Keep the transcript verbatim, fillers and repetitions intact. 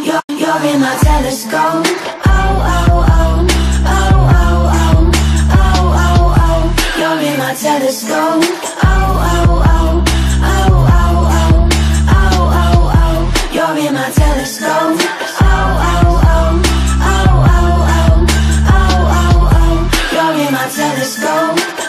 You're, you're in my telescope. Oh, oh, oh, oh, oh, oh, oh, oh, oh. You're in my telescope. Oh, oh, oh, oh, oh, oh, oh, oh, oh. You're in my telescope. Oh, oh, oh, oh, oh, oh, oh, oh, oh. You're in my telescope.